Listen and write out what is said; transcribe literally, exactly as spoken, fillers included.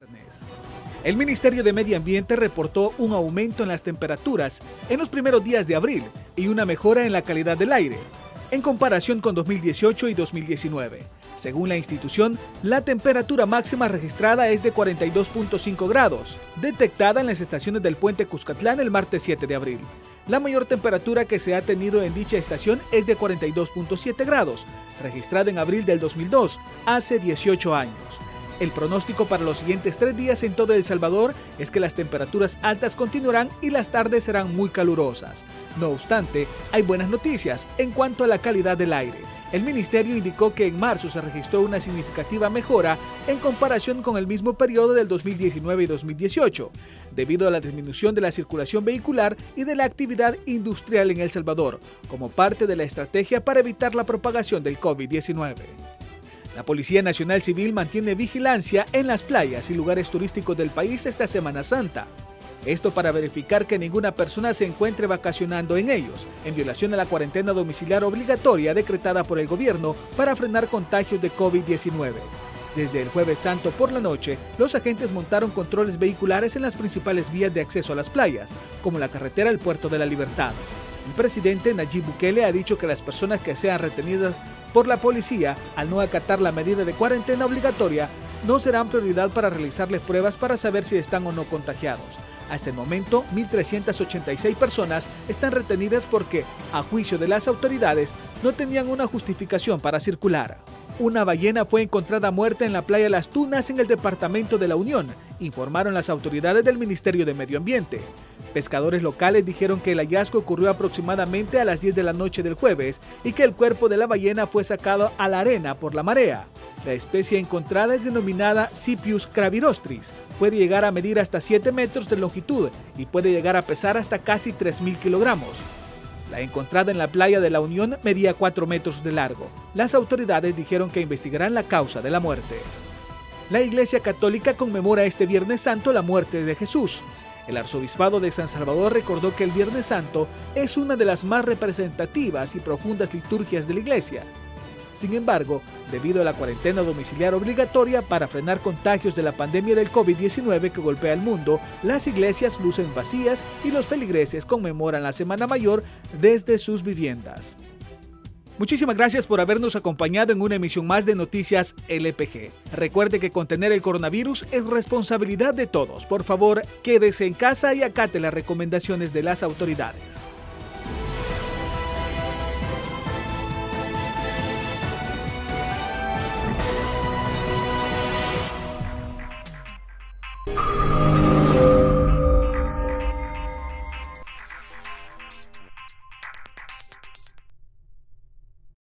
El Ministerio de Medio Ambiente reportó un aumento en las temperaturas en los primeros días de abril y una mejora en la calidad del aire, en comparación con dos mil dieciocho y dos mil diecinueve. Según la institución, la temperatura máxima registrada es de cuarenta y dos punto cinco grados, detectada en las estaciones del Puente Cuscatlán el martes siete de abril. La mayor temperatura que se ha tenido en dicha estación es de cuarenta y dos punto siete grados, registrada en abril del dos mil dos, hace dieciocho años. El pronóstico para los siguientes tres días en todo El Salvador es que las temperaturas altas continuarán y las tardes serán muy calurosas. No obstante, hay buenas noticias en cuanto a la calidad del aire. El ministerio indicó que en marzo se registró una significativa mejora en comparación con el mismo periodo del dos mil diecinueve y dos mil dieciocho, debido a la disminución de la circulación vehicular y de la actividad industrial en El Salvador, como parte de la estrategia para evitar la propagación del COVID diecinueve. La Policía Nacional Civil mantiene vigilancia en las playas y lugares turísticos del país esta Semana Santa. Esto para verificar que ninguna persona se encuentre vacacionando en ellos, en violación a la cuarentena domiciliar obligatoria decretada por el gobierno para frenar contagios de COVID diecinueve. Desde el Jueves Santo por la noche, los agentes montaron controles vehiculares en las principales vías de acceso a las playas, como la carretera al Puerto de la Libertad. El presidente Nayib Bukele ha dicho que las personas que sean retenidas por la policía al no acatar la medida de cuarentena obligatoria no serán prioridad para realizarles pruebas para saber si están o no contagiados. Hasta el momento, mil trescientas ochenta y seis personas están retenidas porque, a juicio de las autoridades, no tenían una justificación para circular. Una ballena fue encontrada muerta en la playa Las Tunas en el departamento de La Unión, informaron las autoridades del Ministerio de Medio Ambiente. Pescadores locales dijeron que el hallazgo ocurrió aproximadamente a las diez de la noche del jueves y que el cuerpo de la ballena fue sacado a la arena por la marea. La especie encontrada es denominada Cipius cravirostris. Puede llegar a medir hasta siete metros de longitud y puede llegar a pesar hasta casi tres mil kilogramos. La encontrada en la playa de La Unión medía cuatro metros de largo. Las autoridades dijeron que investigarán la causa de la muerte. La Iglesia Católica conmemora este Viernes Santo la muerte de Jesús. El Arzobispado de San Salvador recordó que el Viernes Santo es una de las más representativas y profundas liturgias de la Iglesia. Sin embargo, debido a la cuarentena domiciliar obligatoria para frenar contagios de la pandemia del COVID diecinueve que golpea al mundo, las iglesias lucen vacías y los feligreses conmemoran la Semana Mayor desde sus viviendas. Muchísimas gracias por habernos acompañado en una emisión más de Noticias L P G. Recuerde que contener el coronavirus es responsabilidad de todos. Por favor, quédese en casa y acate las recomendaciones de las autoridades. You